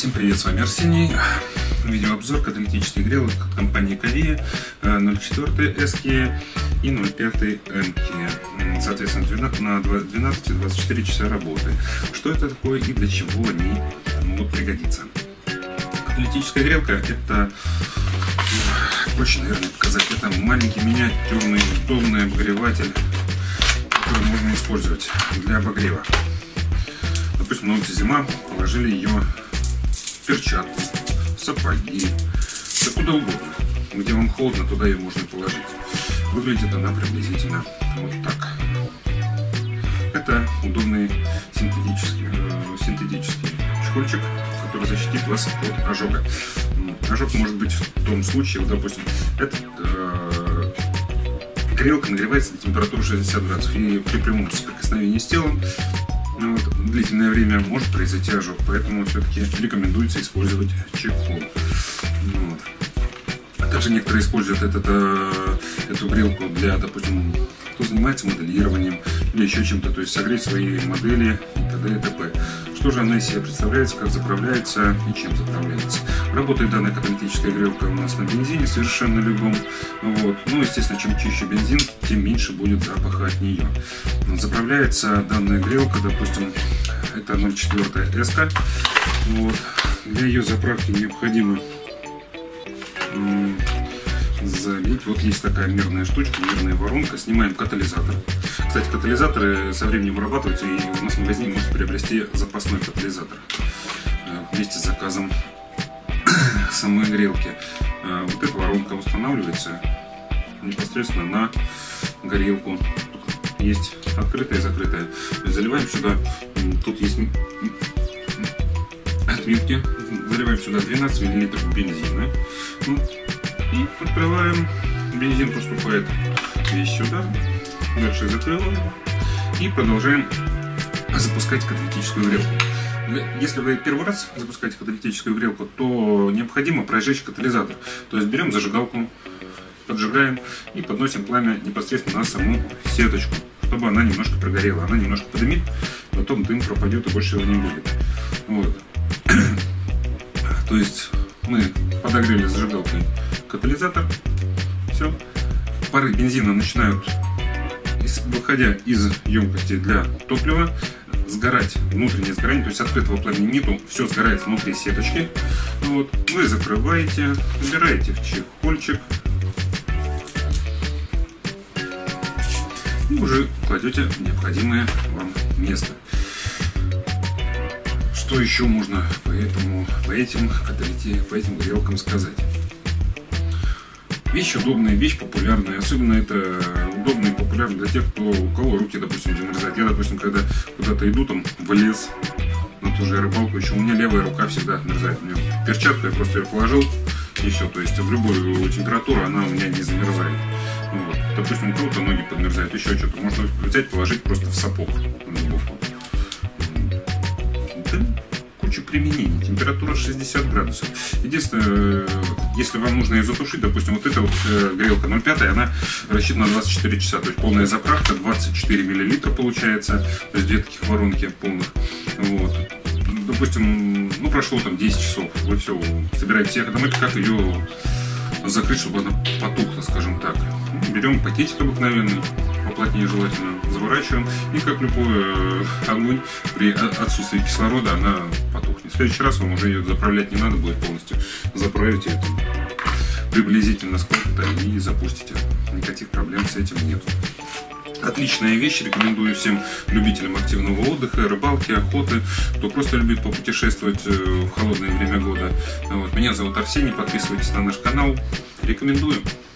Всем привет, с вами Арсений. Видеообзор каталитических грелок от компании Ковия 0.4 SK и 0.5 MK. Соответственно, на 12-24 часа работы. Что это такое и для чего они могут пригодиться? Каталитическая грелка — это, проще, наверное, показать, это маленький миниатюрный удобный обогреватель, который можно использовать для обогрева. Допустим, на улице зима, положили ее в перчатку, сапоги, да куда угодно. Где вам холодно, туда ее можно положить. Выглядит она приблизительно вот так. Это удобный синтетический чехольчик, который защитит вас от ожога. Ожог может быть в том случае, вот, допустим, грелка нагревается до температуры 60 градусов, и при прямом соприкосновении с телом длительное время может произойти ожог, поэтому все-таки рекомендуется использовать чехол. Также некоторые используют эту грелку для, допустим, кто занимается моделированием или еще чем-то, то есть согреть свои модели и т.д. и т.п. Что же она из себя представляет, как заправляется и чем заправляется. Работает данная каталитическая грелка у нас на бензине совершенно любом. Ну, естественно, чем чище бензин, тем меньше будет запаха от нее. Заправляется данная грелка, допустим, это 0.4 SK. Для ее заправки необходимо залить. Вот есть такая мерная штучка, мерная воронка. Снимаем катализатор. Кстати, катализаторы со временем вырабатываются, и у нас в магазине можете приобрести запасной катализатор вместе с заказом самой грелки. Вот эта воронка устанавливается непосредственно на горелку. Есть открытая и закрытая. Заливаем сюда, тут есть отметки, заливаем сюда 12 мл бензина. И открываем, бензин поступает весь сюда, дальше закрываем и продолжаем запускать каталитическую грелку. Если вы первый раз запускаете каталитическую грелку, то необходимо прожечь катализатор. То есть берем зажигалку, поджигаем и подносим пламя непосредственно на саму сеточку, чтобы она немножко прогорела. Она немножко подымит, потом дым пропадет и больше его не будет. То есть мы подогрели зажигалкой катализатор, все, пары бензина начинают, выходя из емкости для топлива, сгорать, внутреннее сгорание, то есть открытого пламени нету, все сгорает внутри сеточки. Вы закрываете, убираете в чехольчик и уже кладете в необходимое вам место. Что еще можно по этим грелкам сказать? Вещь удобная, вещь популярная. Особенно это удобно и популярно для тех, у кого руки, допустим, замерзают. Я, допустим, когда куда-то иду там в лес, на ту же рыбалку, еще у меня левая рука всегда отмерзает. У меня перчатку, я просто ее положил и все. То есть в любую температуру она у меня не замерзает. Допустим, у кого-то ноги подмерзают, еще что-то. Можно взять, положить просто в сапог на глубоко. Применений. Температура 60 градусов. Единственное, если вам нужно ее затушить, допустим, вот эта грелка 0.5, она рассчитана на 24 часа. То есть полная заправка 24 мл получается. То есть две таких воронки полных. Допустим, прошло там 10 часов. Вы все собираете всех домой, как ее закрыть, чтобы она потухла, скажем так. Берем пакетик обыкновенный, поплотнее желательно, заворачиваем, и как любой огонь, при отсутствии кислорода она потухнет. В следующий раз вам уже ее заправлять не надо будет полностью. Заправите это приблизительно сколько-то и запустите. Никаких проблем с этим нет. Отличная вещь, рекомендую всем любителям активного отдыха, рыбалки, охоты, кто просто любит попутешествовать в холодное время года. Меня зовут Арсений, подписывайтесь на наш канал, рекомендую.